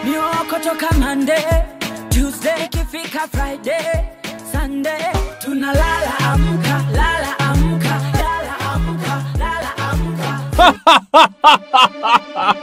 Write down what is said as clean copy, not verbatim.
Mioko toka Monday, Tuesday kifika Friday, Sunday tunalala amka, lala amka, lala amka, lala amka.